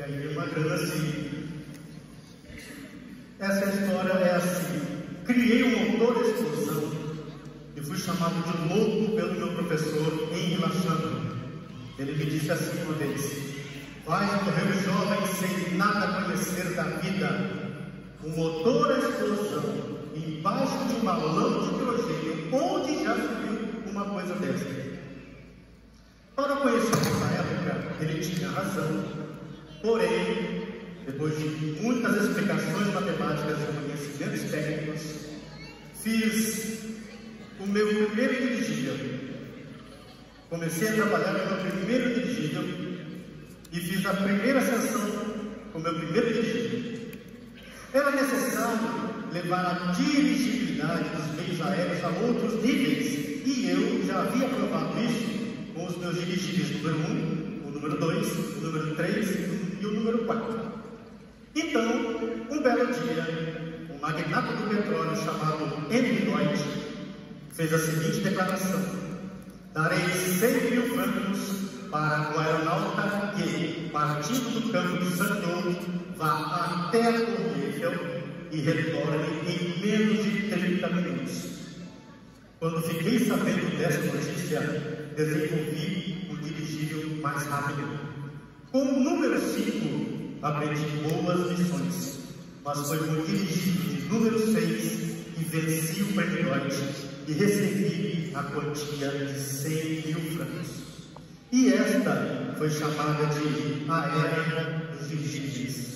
ganhei uma grana assim. Essa história é assim: criei um motor de explosão e fui chamado de louco pelo meu professor em relaxando. Ele me disse assim uma vez: vai morrer jovem sem nada conhecer da vida. Um motor a explosão embaixo de um balão de hidrogênio. Onde já se viu uma coisa dessa? Para conhecer nessa época, ele tinha razão. Porém, depois de muitas explicações matemáticas e conhecimentos técnicos, fiz o meu primeiro dirigível. Comecei a trabalhar com o meu primeiro dirigível e fiz a primeira sessão com o meu primeiro dirigível. Era necessário levar a dirigibilidade dos meios aéreos a outros níveis, e eu já havia provado isso com os meus dirigíveis número 1, o número 2, o número 3 e o número 4. Então, um belo dia, um magnata do petróleo chamado Henry Lloyd fez a seguinte declaração: darei 100 mil francos para o aeronauta que, partindo do campo de Saint-Cloud, vá até a Torre Eiffel e retorne em menos de 30 minutos. Quando fiquei sabendo dessa notícia, desenvolvi o dirigível mais rápido. Como número 5, aprendi boas lições, mas foi com o dirigível de número 6 que venci o prêmio Lloyd e recebi a quantia de 100 mil francos. E esta foi chamada de a Era dos Dirigíveis.